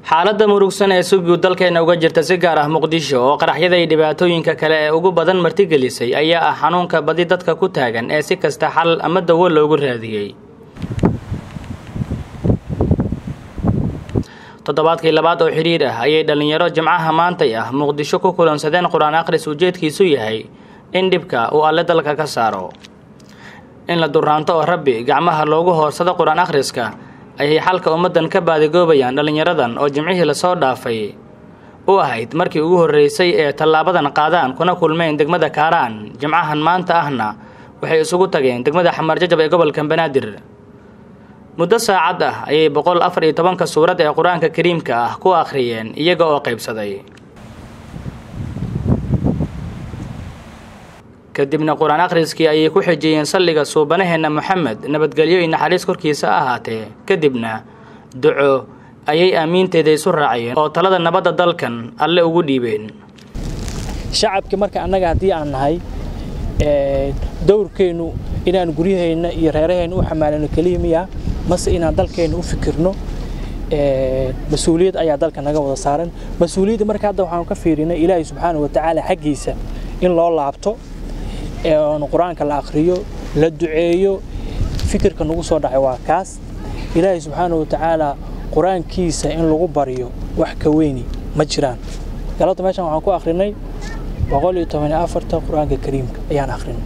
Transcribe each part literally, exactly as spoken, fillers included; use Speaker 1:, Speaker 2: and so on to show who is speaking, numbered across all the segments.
Speaker 1: xaaladda murugsan ee sugu dalkeena uga jirta si gaar ah Muqdisho oo qaraxyada iyo dhibaatooyinka kale ee ugu badan martigelisay ayaa ah xanuunka badi dadka ku taagan ee si kasta xal ama dawo loogu raadiyay. toddobaadkii labaad oo xiriir ah ayay dhalinyaro Jimcaha maantay ah Muqdisho ku kulansadeen Quraan akhris ujeedkiisu yahay in dhibka uu alle dalka ka saaro. in la duraanto oo Rabbi gacmaha loogu hoorsado Quraan akhriska ayay xalka ummadan ka baadigoobayaan dhalinyaradan oo Jimcihii la soo dhaafay oo ahayd markii ugu horeysay ee talaabadan qaadaan kuna kulmeen degmada Kaaraan. Jimcahan maanta ahna waxay isugu tageen degmada Xamar Jajab ee gobolka Banaadir. muddo saacad ah ayay boqol afar iyo toban ka suurad ee Quraanka Kariimka ah ku akhriyeen iyaga oo qaybsaday. kadibna Quraan akhriskii ayay ku xijiyeen salliga suubanaheena Muhammad nabadgelyo iyo naxariis korkiisa ahaatee. kadibna duco ayay aamiinteeda isu raaceen oo talada nabadda dalkan alle ugu dhiibeen.
Speaker 2: shacabka marka annaga hadii aan nahay ee dowrkeenu inaan guryaheena iyo reeraheena u xamaalano kaliya mase inaan dalkeena u fikirno ee mas'uuliyad ayaa dalka naga wada saaran. mas'uuliyadda marka hadda waxaan ka fiirinay Ilaahay subhanahu wa ta'ala xaqiisa in loo laabto ee Quraanka la akhriyo la duceeyo fikirka nagu soo dhacay waa kaas. Ilaahay subhanahu wa ta'ala Quraankiisa in lagu bariyo wax ka weyn ma jiraan. galabta meeshan waxaan ku akhrinay boqol iyo toban iyo afar Quraanka Kariimka ayaan akhrinay.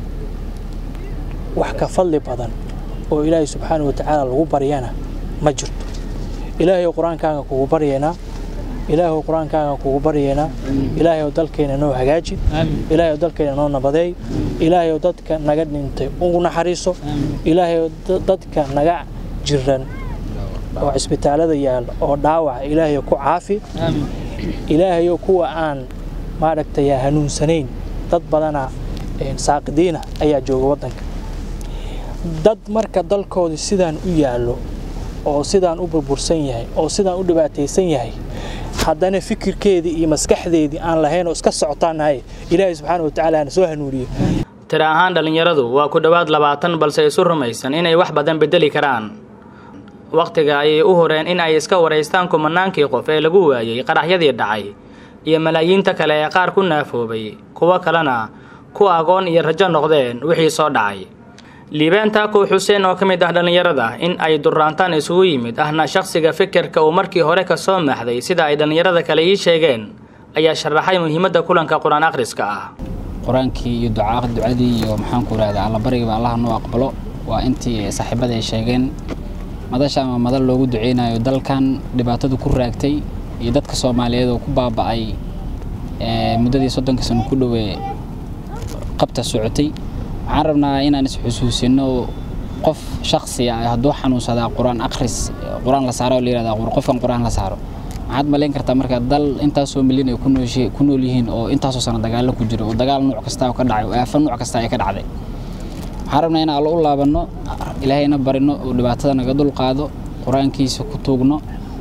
Speaker 2: wax ka fadli badan oo Ilaahay subhanahu wa ta'ala lagu bariyana ma jirto. Ilaahay Quraankaaga kugu bariyana Ilaahay Quraankaaga kugu bariyana Ilaahay dalkeena noo hagaaji Ilaahay dalkeena noo nabadeey Ilaahay dadka naga dhintay ugu naxariiso Ilaahay dadka naga jiran oo isbitaalada yaal oo dhaawac Ilaahay ku caafi Ilaahay kuwa aan maaragtay hanuunsanayn dad badana ee saaqidiina ayaa jooga wadanka. dad marka dalkooda sidaan u yaalo oo sidaan u burbursan yahay oo sidaan u dhibaataysan yahay haddana fikirkeedii iyo maskaxdeedii aan lahayn oo iska socotaanahay Ilaahay subhanahu wa ta'ala soo hanuuniyo.
Speaker 1: tira ahaan dhalinyaradu waa ku dhawaad labaatan balse isu rumaysan inay wax badan bedeli karaan. waqtiga ay u horeen in ay iska wareystaan kumanaankii qof ee lagu waayay qaraxyadii dhacay iyo malaayiinta kale ee qaar ku naafoobay kuwa kalena ku aqoon iyo rajo noqdeen wixii soo dhacay. liibaanta ku Xuseen oo kamid ah dhalinyarada in ay duraantaan isugu yimid ahna shakhsiga fikirka oo markii hore ka soo maaxday sida ay dhalinyarada kale ii sheegeen ayaa sharaxay muhiimadda kulanka Quraan akhriska ah.
Speaker 3: quraankii iyo ducada ducadii iyo maxaan ku raadaa alla bariga Allah noo aqbalo waa intii saaxiibada ay sheegeen madasha ama madal loogu duceynayo dalkan dhibaatada ku raagtay iyo dadka Soomaaliyeed oo ku baaba'ay ee muddadii soddon sano ku dhaweey qabta socotay. waxaan rabnaa inaan is xusuusino qof shakhsi ah hadduu xanuunsada Quraan akhris Quraan la saaro leeyahay qofkan Quraan la saaro waxaad malayn kartaa marka dal intaas oo milyan ay ku nooshay ku nool yihiin oo intaas oo sano dagaal ku jiro oo dagaal nooc kasta oo ka dhacay oo afan nooc kasta ay ka dhacday. waxaan rabnaa in aan u laabano Ilaahayna barino oo dhibaatada naga dul qaado Quraankiisa ku tuugno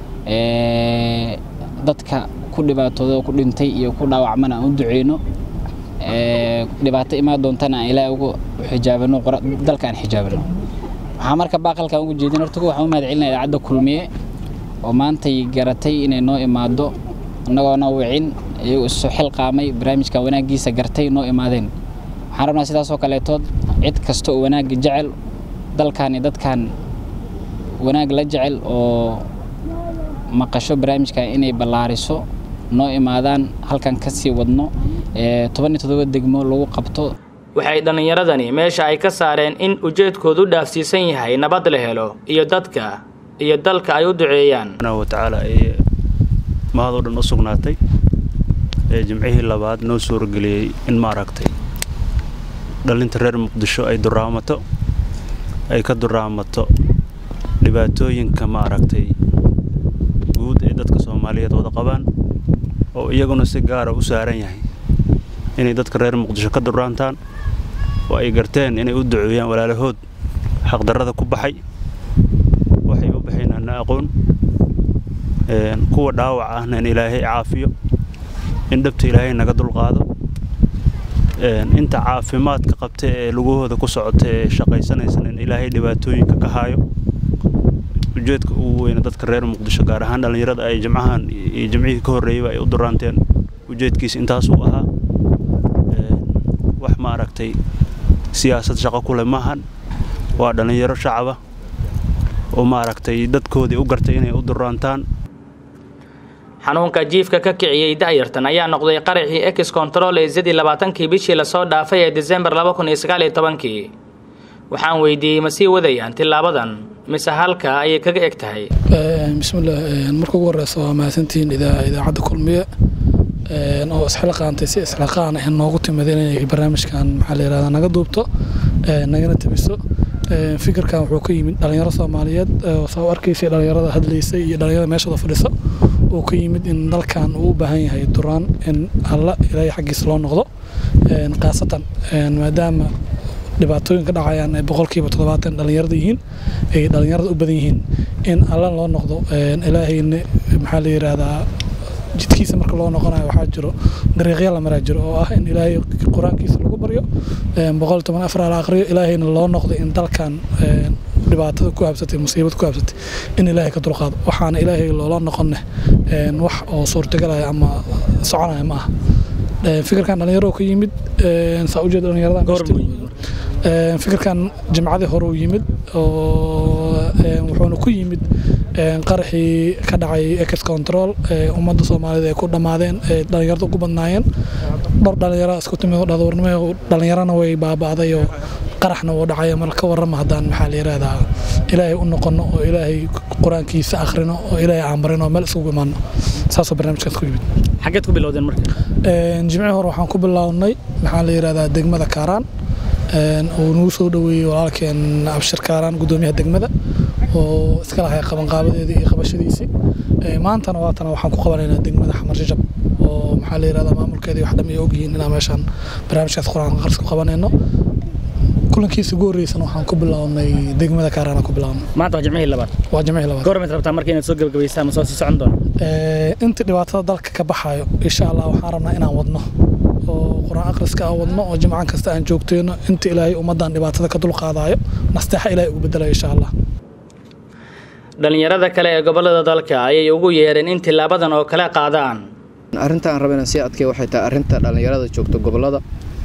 Speaker 3: ee dadka ku dhibaatooda ku dhintay iyo ku dhaawacmana u duceeyno ee dhibaato ima doontana Ilaahay ugu xijaabano dalkan xijaabano. waxa marka baaqalka ugu jeedin horta waxaan u mahadcelinayaa idaacada kulmiye oo maanta garatay inay noo imaado anagoo wicin iyagu soo xilqaamay barnaamijka wanaagiisa gartay noo imaadeen. waxaan rabnaa sidaas oo kale tood cid kasto oo wanaag jecel dalkan dadkan wanaag la jecel oo maqasho barnaamijka inay ballaariso noo imaadaan halkan ka sii wadno ee toban iyo toddoba degmo lagu qabto.
Speaker 1: waxay dhalinyaradani meesha ay ka saareen in ujeedkoodu dhaafsiisan yahay nabad la helo iyo dadka iyo dalka ay u duceeyaan.
Speaker 4: wa ta'ala ee maado dhan u sugnaatay ee Jimcihii labaad noo soo galiyay in ma aragtay dhalinta reer Muqdisho ay duraamato ay ka duraamato dhibaatooyinka ma aragtay guud ee dadka Soomaaliyeed wada qabaan oo iyaguna si gaar ah u saaran yahay inay dadka reer Muqdisho ka duraantaan oo ay garteen inay u duceeyaan walaalahood xaq darrada ku baxay waxay u bixinaan aqoon ee kuwa dhaawac ahna in Ilaahay caafiyo in dhabta Ilaahay naga dul qaado ee inta caafimaadka qabtay ee lugahooda ku socotay shaqaysanaysan in Ilaahay dhibaatooyinka ka haayo ujeedka ugu weyn dadka reer muqdisho gaar ahaan dhalinyarada ay jamcahan iyo jamcihii ka horreeyay ay u duraanteen ujeedkiisa intaas uu ahaa wax ma aragtay siyaasad shaqo ku leh maahan waa dhalinyaro shacaba oo ma aragtay dadkoodii u gartay inay u duraantaan
Speaker 1: xanuunka jiifka ka kiciyay da'yartan ayaa noqday qaraxii ex control ee sidii labaatankii bishii la soo dhaafay ee December laba kun iyo sagaal iyo toban-kii waxaan weydiiyay ma sii wadayaan tilaabadan mise halka ay kaga eg tahay
Speaker 5: bismillaah markuu ugu horeyso waa mahadsantiin idaacadda kulmiye oo isxilqaantay si isxilqaan ah noogu timaadeen inay barnaamijkan maxaa la yiraahdaa naga duubto nagana tabiso fikirkan wuxuu ka yimid dhalinyaro Soomaaliyeed oo soo arkaysay dhalinyarada hadlaysay iyo dhalinyarada meeshooda fadhiso oo ka yimid in dalkan uu u baahan yahay duraan in alla ilaahay xaqiisa loo noqdo qaasatan maadaama dhibaatooyinka dhacayaan ay boqolkiiba toddobaatan dhalinyarada yihiin ay dhalinyarada u badan yihiin in alla loo noqdo ilaahayna maxaa la yiraahdaa jidkiisa marka loo noqonayo waxa jiro dariiqyo la maraa jiro oo ah in ilaahay quraankiisa lagu baryo boqol iyo toban afar la aqriyo ilaahayna loo noqdo in dalkan dhibaatada ku habsatay musiibad ku habsatay in ilaahay ka dulqaado waxaana ilaahay loola noqonay wax oo suurtagalaya ama soconaya ma aha fikirkan dhalinyaro ka yimid saa u jeed dhalinyaradan fikirkan jamcada hore u yimid oo wuxuuna ku yimid qaraxii ka dhacay ex control ummadda Soomaaliyeed ay ku dhamaadeen dhalinyarada ugu badnaayeen dhor dhalinyaro isku timid dhadwarnimo dhalinyarana way baabaaday oo qaraxna uu dhacay marka warama hadaan maxaa la yiraahdaa ilaahay u noqono oo ilaahay quraankiisa akhrino oo ilaahay amrino meel isugu imaano saasoo barnaamijkaas ku yimid
Speaker 1: xageed ku bilowdeen marka
Speaker 5: een jimcihii hore waxaan ku bilownay maxaa la yiraahdaa degmada Kaaraan een oo noo soo dhaweeyay walaalkeen Abshir Kaaraan gudoomiyaha degmada oo iska lahay qaban qaabadeedii iyo qabashadiisii ee maantana waatana waxaan ku qabanaynaa degmada Xamar Jajab oo maxaa la yiraahdaa maamulkeedii wax dhamay og yihiin in meeshan barnaamijkaas quraan qaris ku qabanayno kulankiisa ugu horeysana waxaan ku bilownay degmada Kaaraan ku bilownay
Speaker 1: maanta waa jimcihii labaad
Speaker 5: waa jimcihii labaad
Speaker 1: goorma rabtaa markii inaad soo gabagabaysaa ma soo sii socon doona
Speaker 5: ee inta dhibaatada dalka ka baxayo insha Allah waxaan rabnaa inaan wadno oo quraan aqriska aan wadno oo jimcaan kasta aan joogteeno inta ilaahay ummadan dhibaatada ka dul qaadayo nasteexa ilaahay ugu bedelayo insha Allah
Speaker 1: dhalinyarada kale ee gobolada dalka ayay ugu yeereen in tilaabadan oo kala qaadaan
Speaker 6: arintan rabana si adkay waxay tahay arinta dhalinyarada joogto gobolada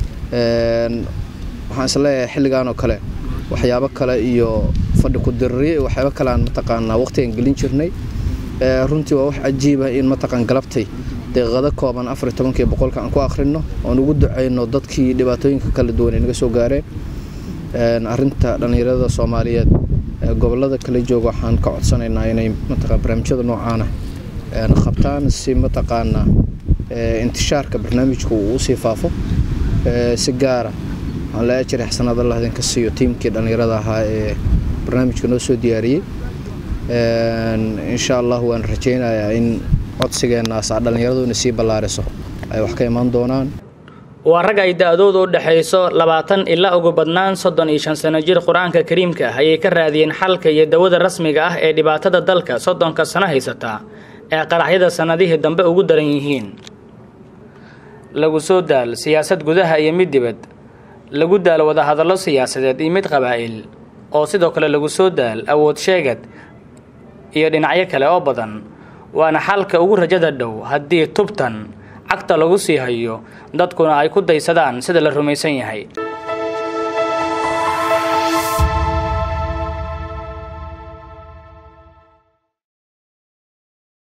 Speaker 6: een waxaan isleeyahay xilligan oo kale waxyaabo kale iyo fadhi ku dirriye waxyaabo kale aan mataqaanaa waqtigan gelin jirnay ee runtii waa wax cajiib ah in mataqaan galabtay deeqada kooban afar iyo toban boqolka aan ku akhrino oo ugu duceyno dadkii dhibaatooyinka kala duwan ee naga soo gaareen een arinta dhalinyarada Soomaaliyeed gobolada kala jooga waxaan ka codsanaynaa inay mataqaan barnaamijyada noocan ah ee qabtaan si mataqaana ee intishaarka barnaamijku uu sii faafo ee si gaar ah aan la ajray xasanad Allah idin ka siiyo teamkii dhalinyarada ahaa ee barnaamijka noo soo diyaariyay een insha Allah waan rajaynayaa in codsigeena saar dhalinyaradu si ballaariso ay wax ka iman doonaan
Speaker 1: waa rag ay da'doodu u dhaxayso labaatan ilaa ugu badnaan soddon iyo shan sano jir Quraanka Kariimka ah ayay ka raadiyeen xalka iyo dawada rasmiga ah ee dhibaatada dalka soddonka sano haysata ee qaraxyada sanadihii dambe ugu daran yihiin lagu soo daal siyaasad gudaha iyo mid dibad lagu daal wada hadallo siyaasadeed iyo mid qabaa'il oo sidoo kale lagu soo daal awood sheegad iyo dhinacyo kale oo badan waana xalka ugu rajada dhow haddii tubtan cagta lagu sii hayo dadkuna ay ku daysadaan sida la rumaysan yahay